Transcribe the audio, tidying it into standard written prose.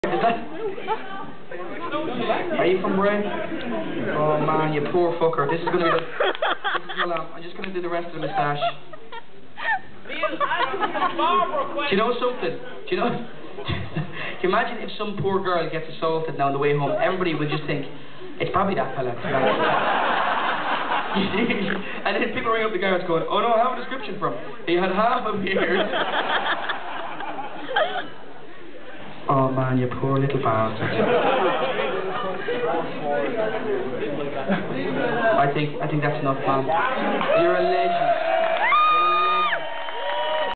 Are you from Bray? Oh man, you poor fucker. This is gonna be the... I'm just gonna do the rest of the moustache. Do you know something? Do you know... Can you imagine if some poor girl gets assaulted now on the way home? Everybody would just think, it's probably that fella. And then people ring up the guards going, oh no, I have a description from him. He had half a beard. Oh man, you poor little bastard. I think that's enough, man. You're a legend.